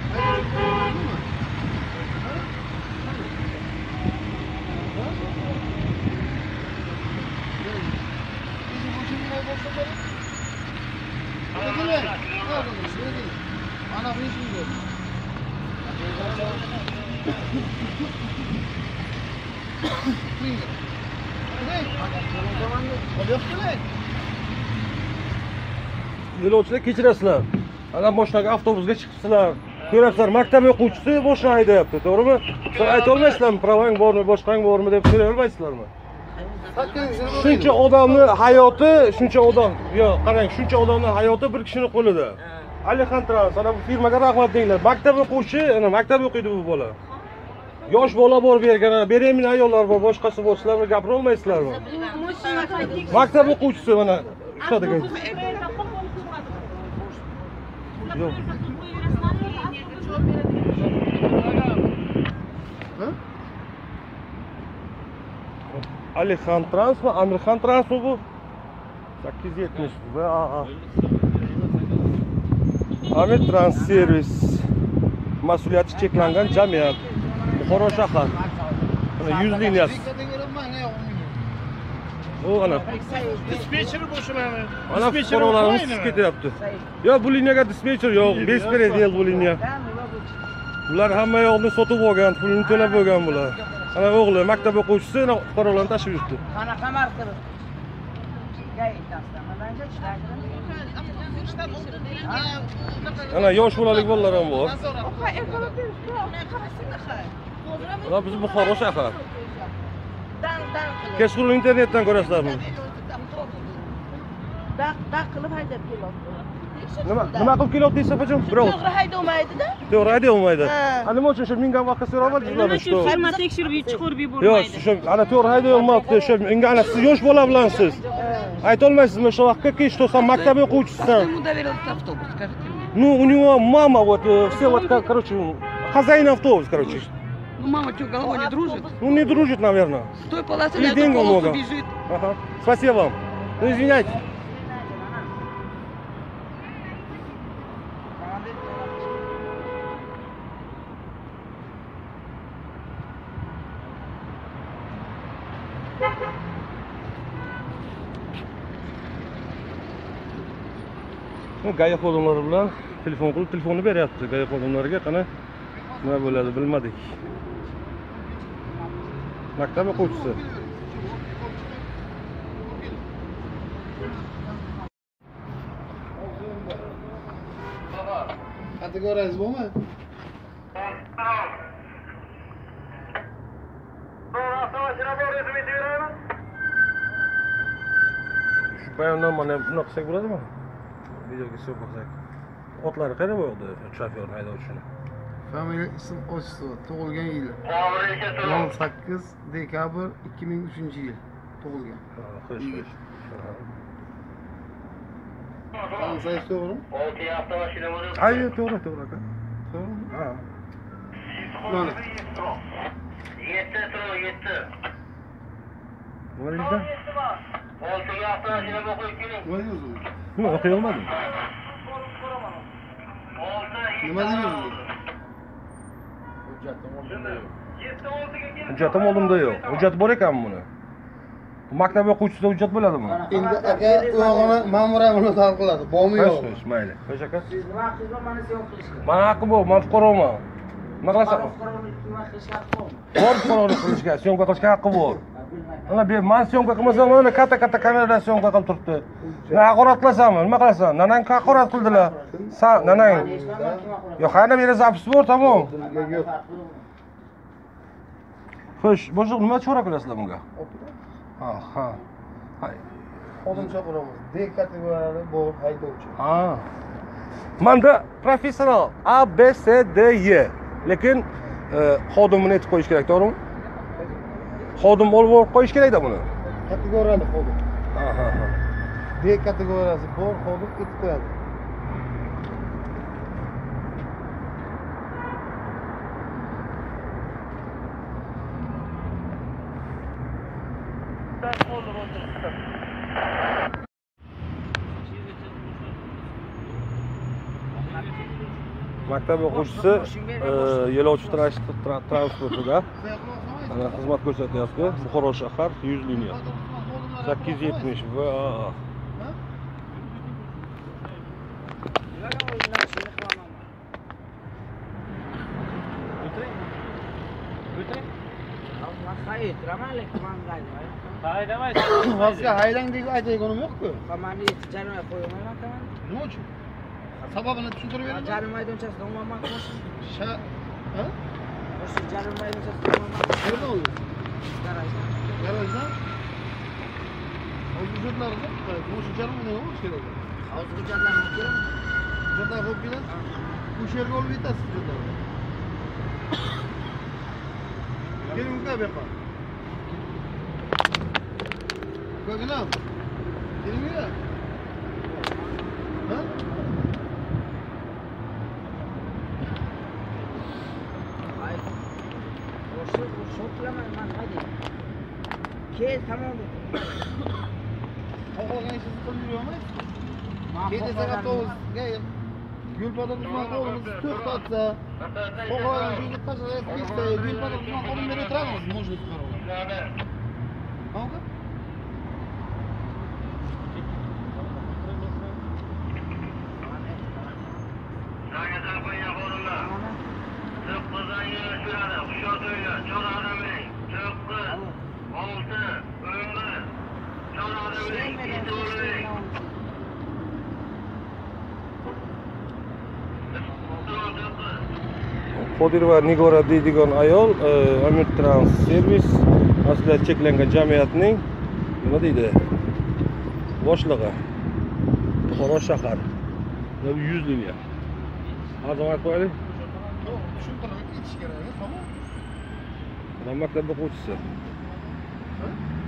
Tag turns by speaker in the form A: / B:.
A: Yo'lovchilar kechirasizlar. Ana boshqa avtobusga chiqibsizlar. Ko'rasizlar, maktab o'quvchisi boshqa haydayapti, to'g'rimi? Siz ayta olmaysizlarmi, pravang bormi, boshqang bormi deb so'ray olmaysizlarmi? Shuncha odamning hayoti, shuncha odam, yo'q, qarang, shuncha odamning hayoti bir kishining qo'lida. Alixan Trans, ana bu firmaga rahmat denglar. Maktab o'quvchi, ana maktab o'qiydi bu bola. Yosh bola bor bu yerga, beremin ayollar bor, boshqasi bor, sizlar gapira olmaysizlarmi? Maktab o'quvchisi mana ushladi ekan. Yo'q. Alixan Transmi, Amirxan Transmi bu? 870 va Amir Trans Servis mas'uliyati cheklangan jamiyat. Buxoro shahar. Mana 100 liniyasi. O ana.
B: Dispetcher bo'shimami?
A: Ana fuqarolarimiz chiqib ketyapti. Yo, bu liniyaga dispetcher yo'q, bespredel bu liniya. Ular hamma yo'qni sotib olgan, pulini to'lab olgan bular. Ana o'g'li maktab o'quvchisi fuqarolarni tashib yuribdi.
C: Qanaqa martaba?
A: Ana yosh bolalik bolalar ham bor. Ana biz Buxoro shahar. Kechqurun internetdan ko'rasizlarmi?
C: Daq qilib haydab kelyapti.
A: Nima qilib kelyapti desa hojam? Birov.
C: To'g'ri haydolmaydi-da.
A: To'g'ri haydolmaydi. Ana nima uchun shu menga vaqt so'ramadingizlar shu?
D: Firma tekshirib chiqarib yubormaydi.
A: Yo'q, shu ana to'g'ri haydolmayapti. Shu menga ana siz yosh bola bilansiz. Ayta olmaysizmi shu vaqtga что сам maktab o'quvchisisan?
C: Ему доверился автобус, скажите мне.
A: Ну, у него мама вот все вот как, короче, хозяин автобус, короче.
C: Ну, мама что, головой не дружит?
A: Ну, не дружит, наверное.
C: С той полосы
A: И
C: на эту
A: денег
C: полосу
A: много.
C: бежит.
A: Ага. Спасибо вам. Ну, извиняйте. Gaya xodimlari bilan telefon qilib telefonni beryapti. Gaya xodimlariga qana nima bo'ladi bilmadik. Maktab o'quvchisi.
B: Kategoriyasi bormi?
A: Shu bayondan mana bunaqa qilsak bo'ladimi? Videoga so'z qilsak. Otlari qayerda bo'ldi? Shofyorni haydovchini.
B: Familiya, ism, otishto, tug'ilgan yili. 18 dekabr 2003-yil tug'ilgan.
A: Xo'sh.
B: Qanday to'g'ri?
A: Ayyo, to'g'ri aka. To'g'rimi? Ha.
B: Mana.
E: 7
A: Nima deysan?
E: 6 avtomashina qo'yib keling.
B: Nima deyapsiz?
A: Nima o'qiy olmadim.
B: Nima deyapsiz?
A: Hujjatim oldimda yo'q. Hujjat bor ekanmi buni? Maktab o'quvchisida hujjat bo'ladimi?
B: Endi aka o'g'ini ma'muriyat bilan hal qiladi. Bormi yo'qmi?
A: Xo'sh, mayli. Xo'sh aka.
C: Siz nima qilib mana siyon qilishga?
A: Mana haqqi bor, men fuqaroman. Nima qilasan?
C: Fuqarolik nima qilishga haqqi bormi?
A: Bor fuqarolik qilishga, syomka qilishga haqqi bor. Ana men syomka qilmasam, mana katta kamerada syomka qilib turibdi. Men haqorat qilasanmi? Nima qilasan? Nanang haqorat qildilar. Sen nanang. Yo'q, qana meni zapis bor, tamom.
B: Yo'q.
A: Xo'sh, boshqa nima chora qilasizlar bunga? Ha. Hay.
B: Xodim chaqiramiz. D kategoriyali bor haydovchi.
A: Ha. Menda professional A B C D Y. Lekin xodimini aytib qo'yish kerak, to'g'rimi? Xodim olib qo'yish kerak-da buni.
B: Kategoriyali xodim.
A: Ha.
B: D kategoriyasi bor xodim aytib qo'yadi.
A: maktab o'quvchisi yo'lovchi transportida ana xizmat ko'rsatyapti. Buxoro shahar 100 liniya 870 va
B: Vazga haylang deb aytayotganim yo'q-ku.
C: Komanda jarima qo'yaman komanda.
B: Nima uchun? Sababini tushuntirib beraman.
C: Jarima maydonchasida umuman mashina.
B: Ha?
C: O'sha jarima maydonchasida umuman
B: Qayerda u?
C: garajda.
B: Garajda? Hozir hujjatlarni o'sha jarima nima bo'lishi kerak?
C: Hozir hujjatlarni ko'raman.
B: Hujjatlar olib kelasiz. O'sha yerga olib yetasiz hujjatlarni. Keling uka bu yoqqa. Ukaginam. Keling-a. Ha?
C: Ay. O'sha qilaman men hadi. Kel tamom.
B: Xohlagan ishingizni qilib yuravermaysiz. Kecha soat 9ga yo'lpada xizmat qilamiz, to'xtatsa, xohlagan joyga tashlab ketsa, yo'lpada xizmat qilib berib turamiz, можно qaraveramiz. Qanaqa?
A: Qodirova Nigora deydigan ayol Amir Trans servis maslahat cheklangan jamiyatning nima deydi? Boshlig'i. Buxoro shahar 100 liniya. Azamat qo'yaylik.
B: Tushuntirib ketish kerak, tamom.
A: Maktab o'quvchisi.
B: Ha?